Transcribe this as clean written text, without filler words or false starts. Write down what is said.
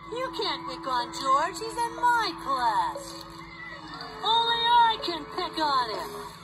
You can't pick on George. He's in my class. Only I can pick on him.